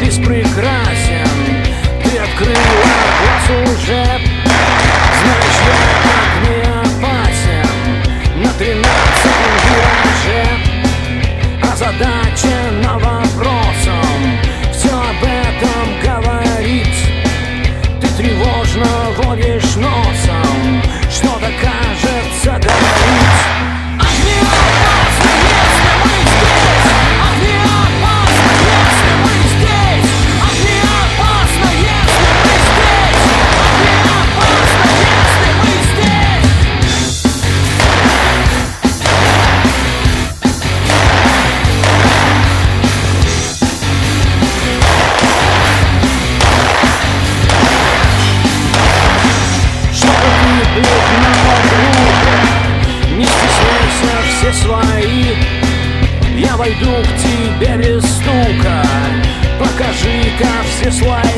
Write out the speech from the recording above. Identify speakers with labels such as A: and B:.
A: весь прекрасен. Ты открыла глаз уже, знаешь, я так не опасен. На 13-м вираже озадачена вопросом, все об этом говорит. Ты тревожно водишь носом, что-то кажется горит. Не стесняйся, все свои. Я войду к тебе без стука. Покажи-ка все слои.